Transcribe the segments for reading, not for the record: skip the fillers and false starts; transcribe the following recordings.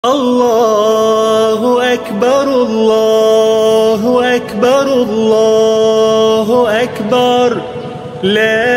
الله أكبر الله أكبر الله أكبر لا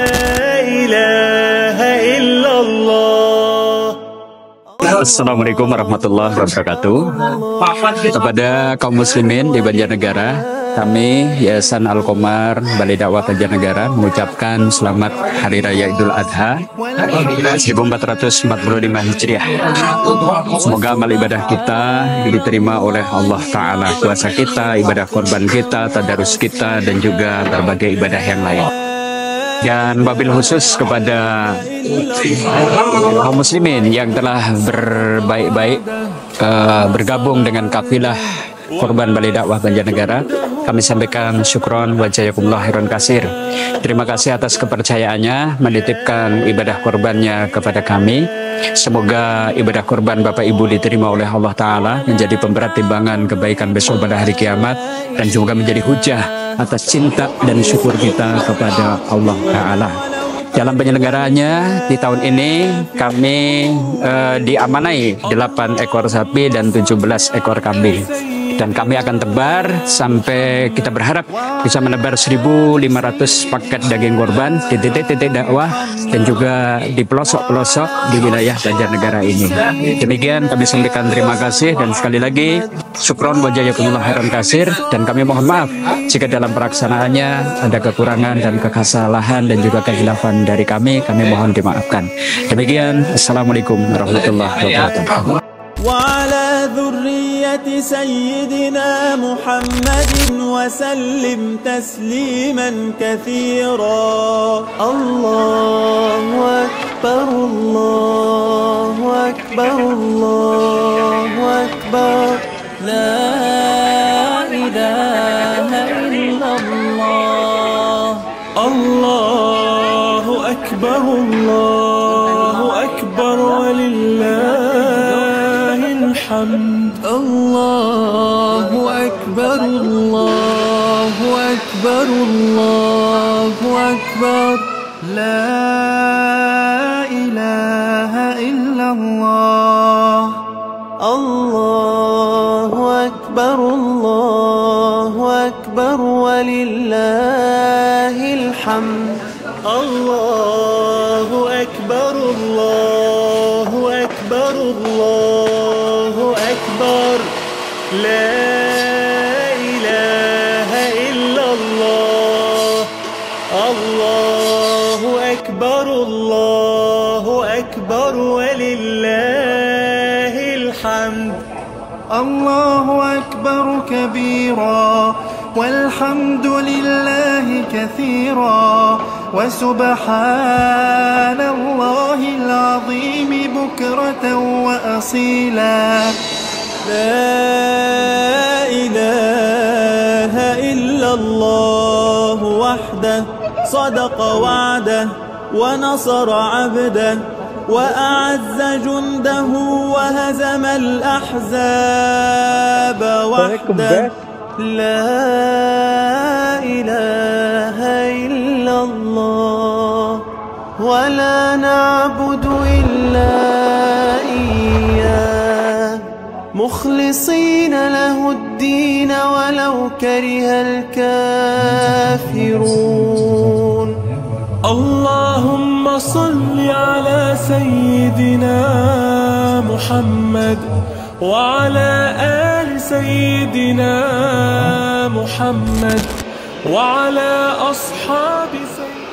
إله إلا الله. Assalamualaikum warahmatullahi wabarakatuh. Kepada kaum muslimin di Banjarnegara, kami Yayasan Al-Qomar Balai Dakwah Banjarnegara mengucapkan selamat Hari Raya Idul Adha 1445 Hijriah. Semoga amal ibadah kita diterima oleh Allah Ta'ala. Puasa kita, ibadah korban kita, tadarus kita, dan juga berbagai ibadah yang lain. Dan wabil khusus kepada kaum muslimin yang telah berbaik-baik bergabung dengan kafilah korban Balai Dakwah Banjarnegara, kami sampaikan syukron wa jazakumullah khairan katsir. Terima kasih atas kepercayaannya menitipkan ibadah korbannya kepada kami. Semoga ibadah korban Bapak Ibu diterima oleh Allah Ta'ala, menjadi pemberat timbangan kebaikan besok pada hari kiamat, dan juga menjadi hujah atas cinta dan syukur kita kepada Allah Ta'ala. Dalam penyelenggaraannya di tahun ini kami diamanai 8 ekor sapi dan 17 ekor kambing. Dan kami akan tebar sampai kita berharap bisa menebar 1.500 paket daging korban di titik-titik dakwah dan juga di pelosok-pelosok di wilayah Banjarnegara ini. Demikian kami sampaikan terima kasih dan sekali lagi syukron wa jazakumullah khairan katsir, dan kami mohon maaf jika dalam pelaksanaannya ada kekurangan dan kesalahan dan juga kehilafan dari kami mohon dimaafkan. Demikian, Assalamualaikum warahmatullahi wabarakatuh. وعلى ذرية سيدنا محمد وسلم تسليما كثيرا. الله أكبر الله أكبر الله أكبر لا إله إلا الله. الله أكبر الله أكبر ولله الحمد. الله أكبر الله أكبر الله أكبر لا إله إلا الله. الله أكبر الله أكبر ولله الحمد. الله أكبر الله أكبر الله أكبر لا إله إلا الله. الله أكبر الله أكبر ولله الحمد. الله أكبر كبيرا والحمد لله كثيرا وسبحان الله العظيم بكرة وأصيلا. لا إله إلا الله وحده صدق وعده ونصر عبده وأعز جنده وهزم الأحزاب وحده. لا إله إلا الله ولا نعبد إلا إياه مخلصين له الدين ولو كره الكافرون. اللهم صل على سيدنا محمد وعلى آل سيدنا محمد وعلى أصحاب سيدنا